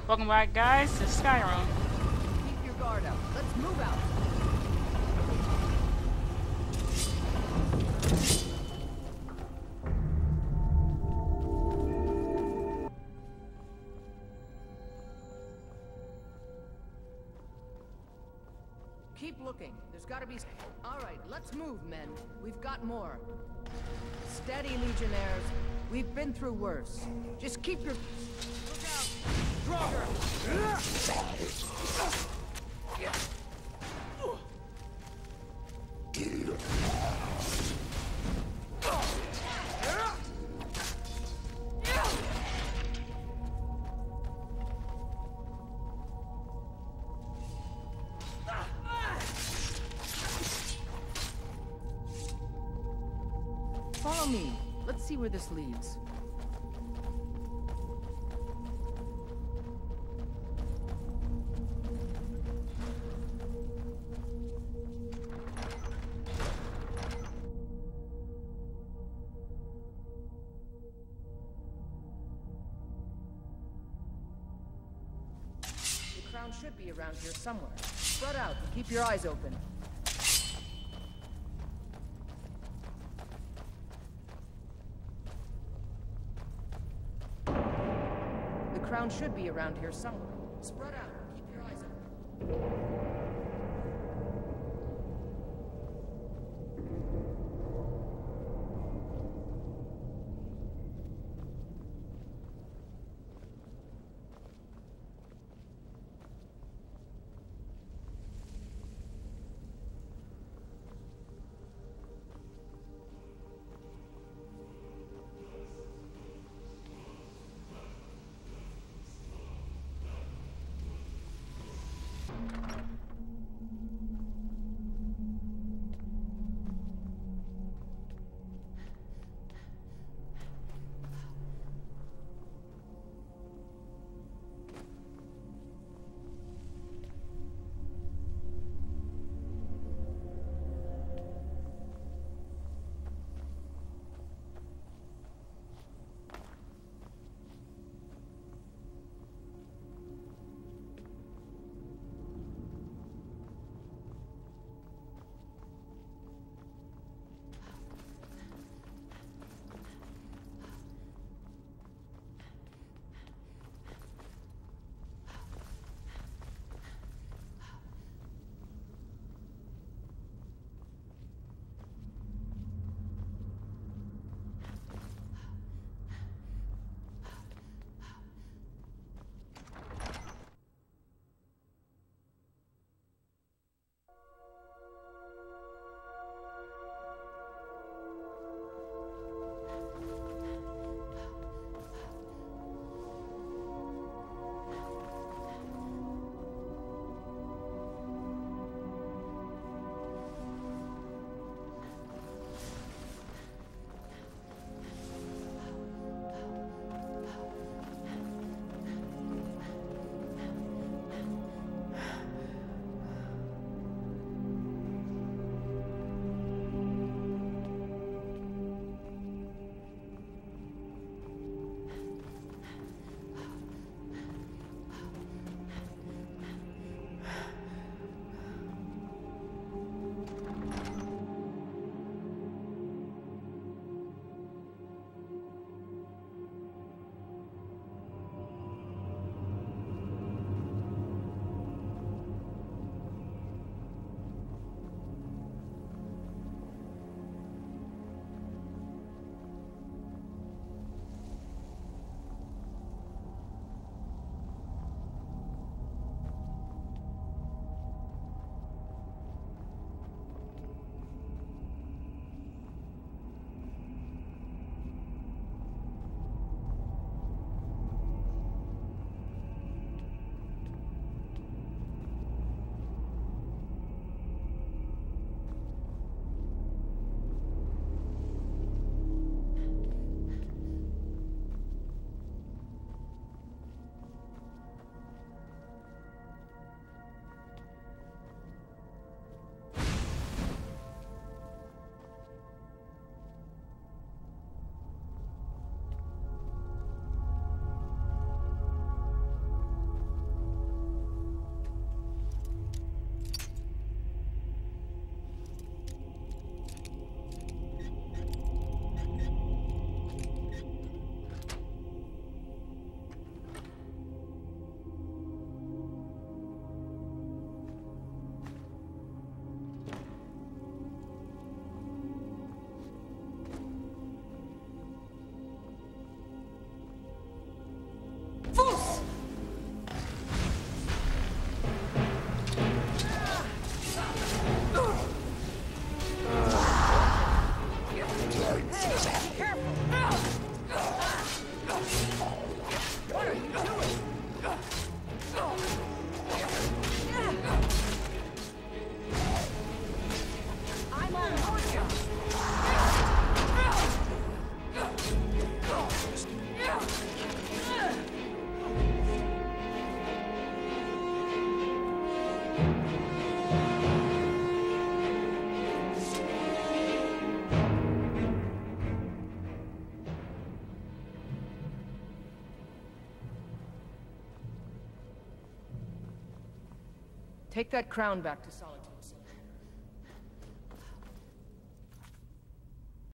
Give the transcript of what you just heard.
Welcome back, guys, to Skyrim. Keep your guard up. Let's move out. Keep looking. There's gotta be... All right, let's move, men. We've got more. Steady, Legionnaires. We've been through worse. Just keep your... Look out! Stronger! Follow me. Let's see where this leads. The crown should be around here somewhere. Spread out and keep your eyes open. The crown should be around here somewhere. Spread out. Keep your eyes open. Take that crown back to Solitude.